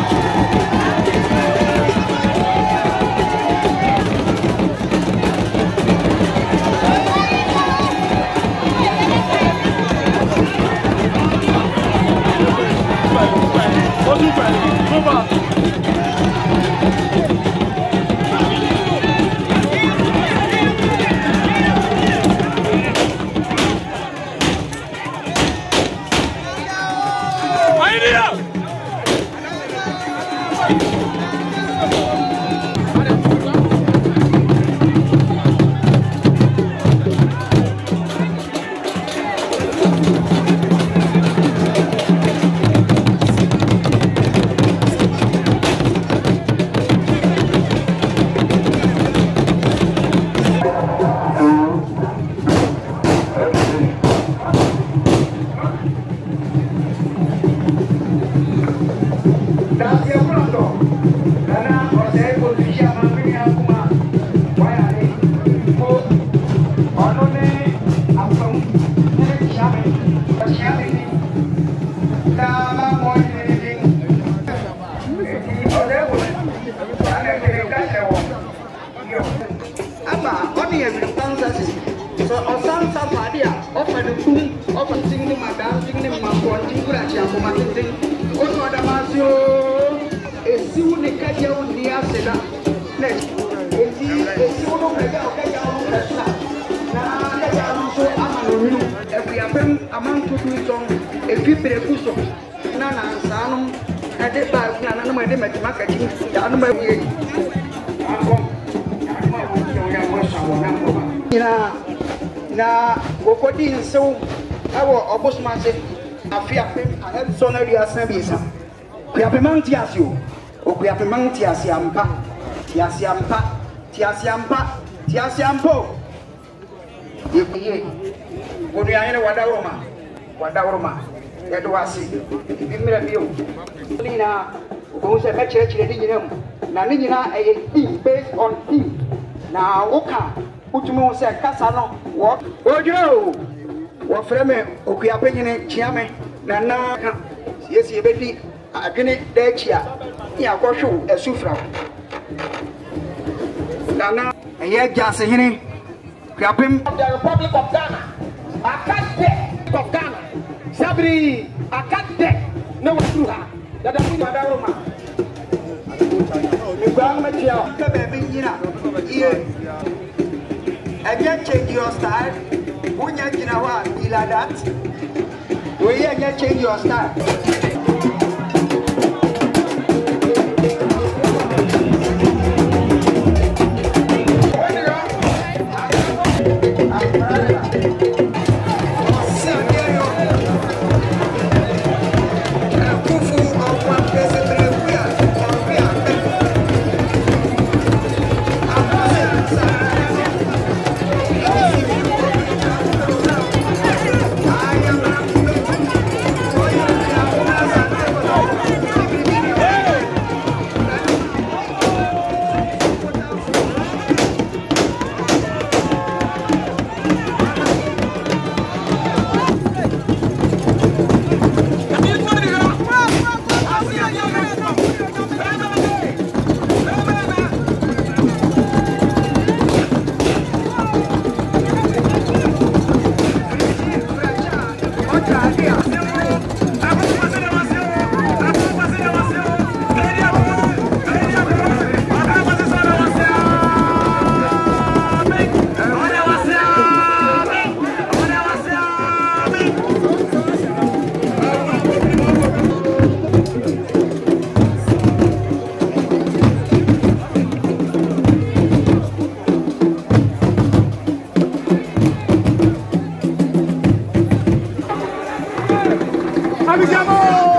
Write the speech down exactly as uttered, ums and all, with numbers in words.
Na Gokodi so awo obosmase afia ahem sonari asabisa kuyapemanti asio okuyapemanti asiampa tiasiampa tiasiampa tiasiampo yeye onu ayene wadawroma wadawroma yedo wasi bimira bio lina ko se mechere chire di nyinam na ni nyina eye based on theme na woka utumo se kasa no wo ojo wo freme okuyape nyine chiame na na yesi ebedi adwene da chia ya kwhwo asufra na na eye jase hene kuapem the Republic of Ghana akade of Ghana sabri akade no through ha that the people that Roma the government here ka be nyina iye again change your style. When you can have be like that, when you change your style. ¡Abbiamo!